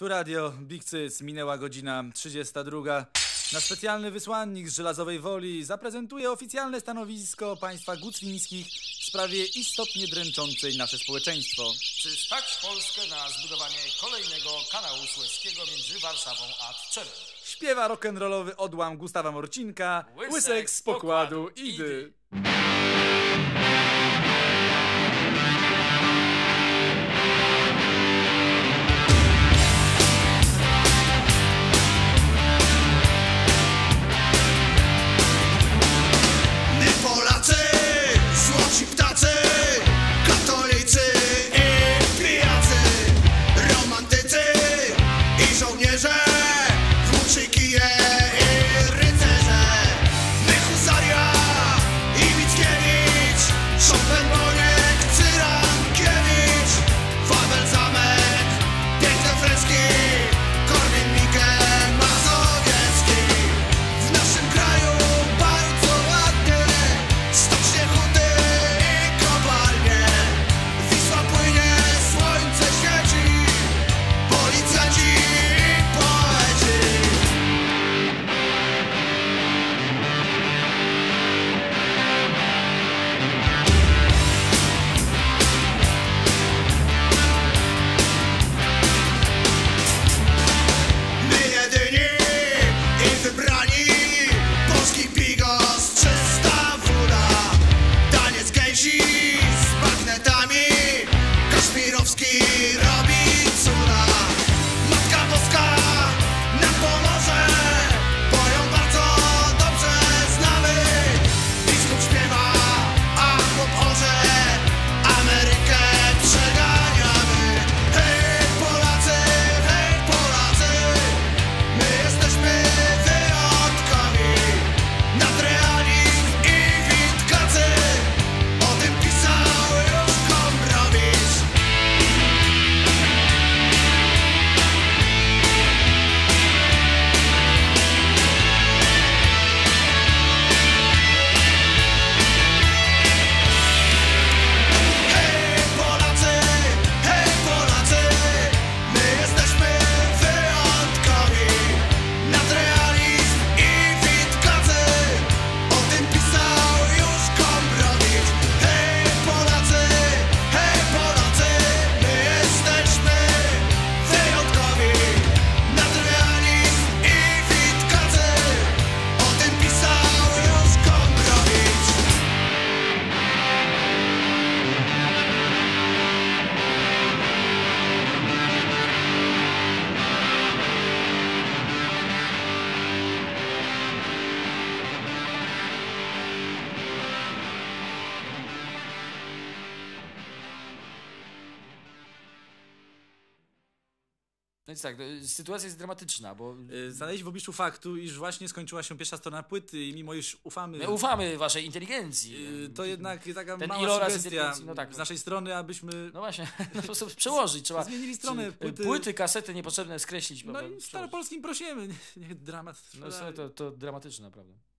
Tu radio, Big Cyc, minęła godzina 32. Nasz specjalny wysłannik z Żelazowej Woli zaprezentuje oficjalne stanowisko państwa guclińskich w sprawie istotnie dręczącej nasze społeczeństwo. Czy stać Polskę na zbudowanie kolejnego kanału Sueskiego między Warszawą a Tczewen? Śpiewa rock'n'rollowy odłam Gustawa Morcinka, Łysek z pokładu Idy. Złoci ptacy, katolicy i pijacy, romantycy i żołnierze, włóczy kije i rycerze. My Husaria i Mickiewicz, Chopin, Boniek, Cyrankiewicz, Wawel, zamek, piękne freski, Korwin-Mikke, Mazowiecki. W naszym kraju bardzo ładnie, stocznie, huty i kopalnie. Wisła płynie, słońce świeci, policjanci i poeci. My jedyni i wybrani, polski bigos, czysta woda, taniec gęsi z bagnetami, Kaszmirowski robi cuda. Matka Boska nam pomoże, bo ją bardzo dobrze znamy. Biskup śpiewa, a chłop orze, Amerykę przeganiamy. Hej Polacy, my jesteśmy wyjątkowi. Nadrealizm i witkacy, o tym pisał już Gombrowicz. Hej Polacy, my jesteśmy wyjątkowi. Nadrealizm i witkacy, o tym pisał już Gombrowicz. Hej Polacy, my jesteśmy wyjątkowi. Nadrealizm i witkacy, o tym pisał już Gombrowicz. No więc tak, sytuacja jest dramatyczna, bo Znaleźliśmy w obliczu faktu, iż właśnie skończyła się pierwsza strona płyty i mimo iż ufamy... my ufamy waszej inteligencji. To jednak taka Ten mała iloraz sugestia inteligencji, no tak. z naszej strony, abyśmy No właśnie, no po prostu przełożyć trzeba. zmienili stronę Płyty, kasety niepotrzebne skreślić. No prawda, i przełożyć. staropolskim prosimy, niech dramat trwa No dalej. to dramatyczne, naprawdę.